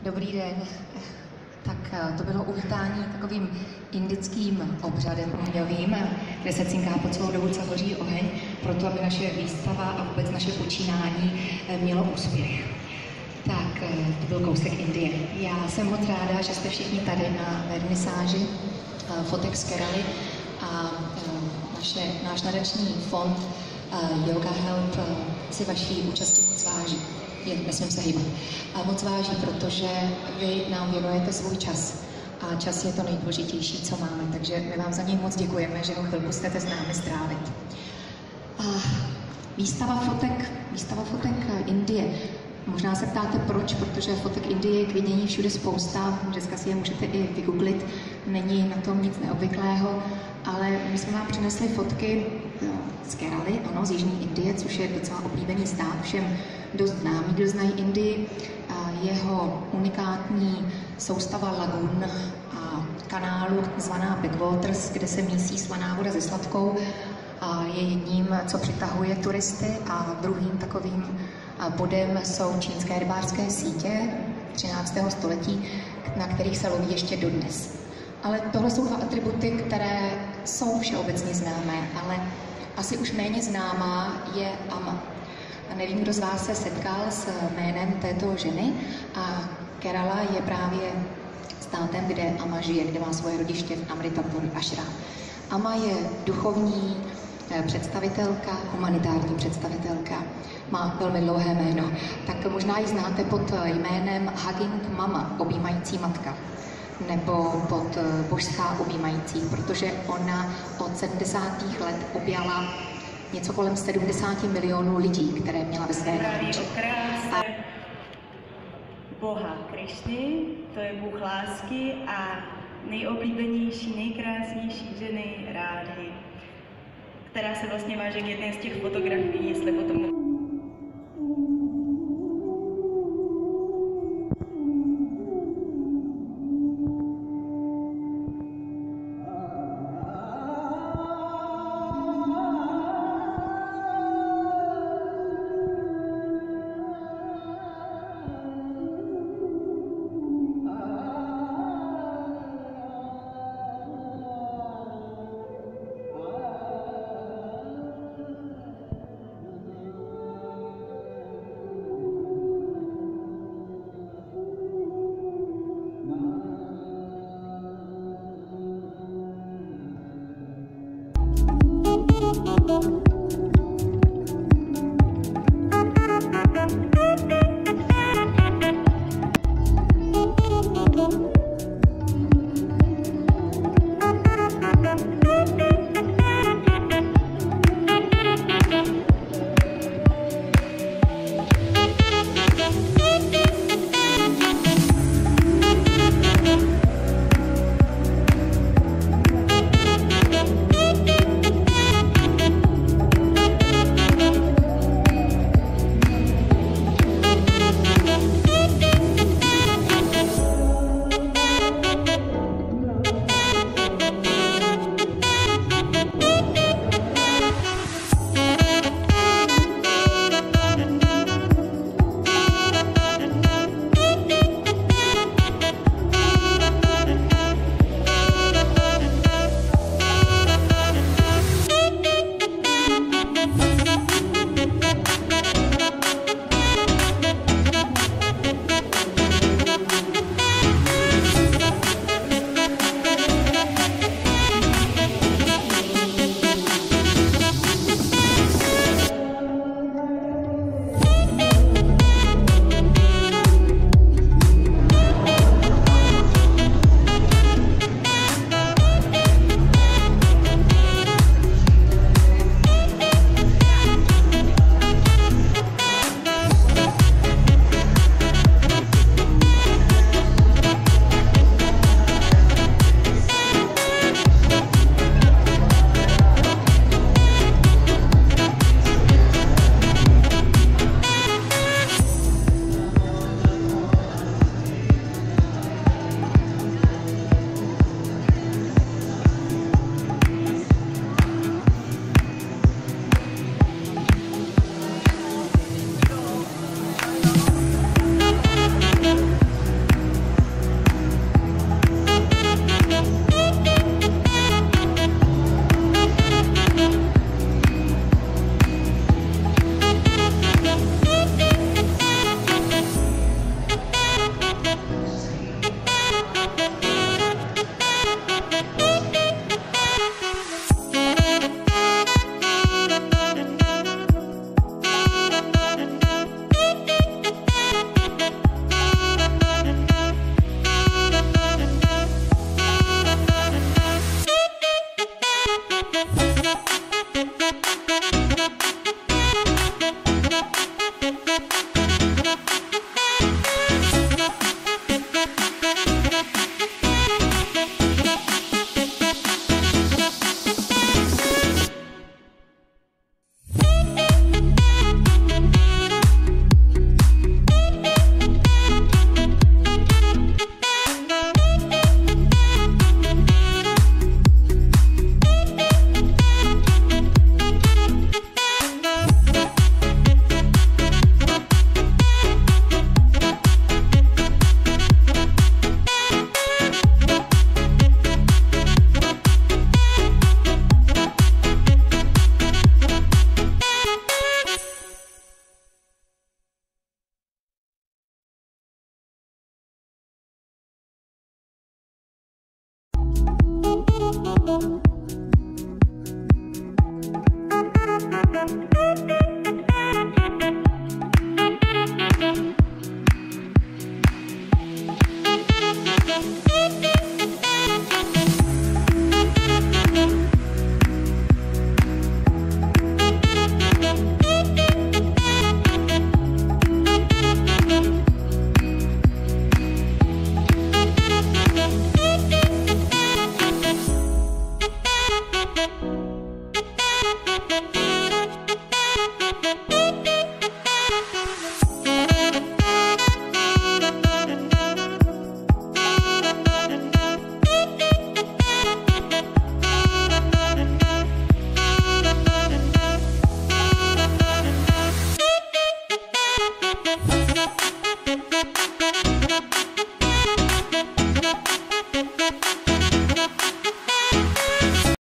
Dobrý den. Tak to bylo uvítání takovým indickým obřadem ohňovým, kde se cinká po celou dobu, co hoří oheň, proto aby naše výstava a vůbec naše počínání mělo úspěch. Tak to byl kousek Indie. Já jsem moc ráda, že jste všichni tady na vernisáži fotek z Keraly a náš nadační fond Yoga Help si vaší účasti moc váží. Nesmím se hýbat. A moc váží, protože vy nám věnujete svůj čas. A čas je to nejdůležitější, co máme. Takže my vám za něj moc děkujeme, že ho chvilku chcete s námi strávit. A výstava fotek Indie. Možná se ptáte proč, protože fotek Indie je k vidění všude spousta, dneska si je můžete i vygooglit, není na tom nic neobvyklého, ale my jsme vám přinesli fotky z Keraly, ano, z jižní Indie, což je docela oblíbený stát, všem dost známý, kdo znají Indii, jeho unikátní soustava lagun a kanálu zvaná backwaters, kde se mísí slaná voda se sladkou, a je jedním, co přitahuje turisty, a druhým takovým bodem jsou čínské rybářské sítě 13. století, na kterých se loví ještě dodnes. Ale tohle jsou dva atributy, které jsou všeobecně známé, ale asi už méně známá je Amma. A nevím, kdo z vás se setkal s jménem této ženy, a Kerala je právě státem, kde Amma žije, kde má svoje rodiště v Amritapuri Ashram. Amma je duchovní představitelka, humanitární představitelka, má velmi dlouhé jméno, tak možná ji znáte pod jménem Hugging Mama, objímající matka, nebo pod božská objímající, protože ona od 70. let objala něco kolem 70 milionů lidí, které měla ve své náruči. Boha Krišny, to je Bůh lásky a nejoblíbenější, nejkrásnější ženy Rády, která se vlastně váže k jedné z těch fotografií, jestli potom... Thank you.